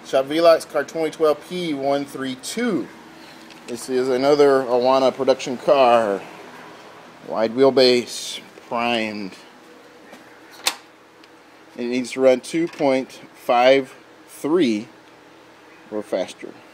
Shop Velox car 2012 P132. This is another Awana production car. Wide wheelbase, primed. It needs to run 2.53 or faster.